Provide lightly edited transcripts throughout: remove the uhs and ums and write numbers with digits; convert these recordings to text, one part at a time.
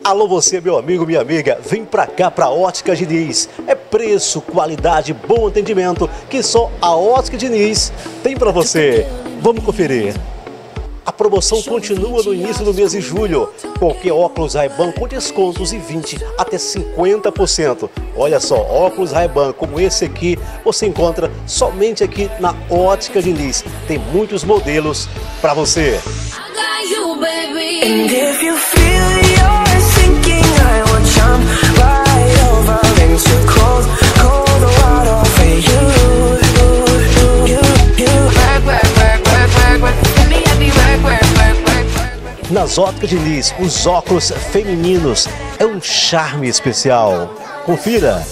Alô você, meu amigo, minha amiga, vem pra cá pra Ótica Diniz. É preço, qualidade, bom atendimento que só a Ótica Diniz tem pra você. Vamos conferir. A promoção continua no início do mês de julho. Qualquer óculos Ray-Ban com descontos de 20% até 50%. Olha só, óculos Ray-Ban como esse aqui você encontra somente aqui na Ótica Diniz. Tem muitos modelos para você. Nas Óticas Diniz, os óculos femininos é um charme especial. Confira!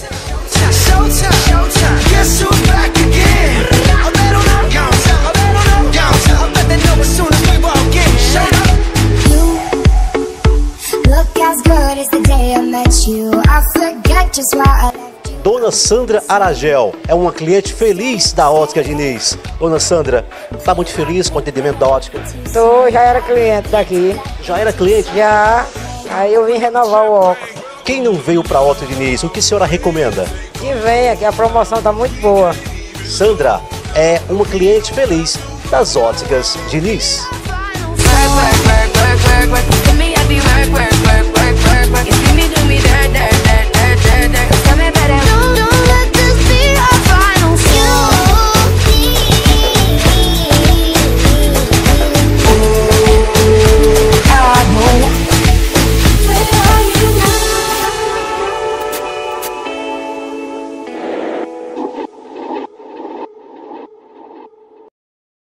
Dona Sandra Aragel é uma cliente feliz da Ótica Diniz. Dona Sandra, está muito feliz com o atendimento da ótica? Tô, já era cliente daqui. Já era cliente? Já. Aí eu vim renovar o óculos. Quem não veio para a Ótica Diniz, o que a senhora recomenda? Que venha, que a promoção está muito boa. Sandra é uma cliente feliz das Óticas Diniz.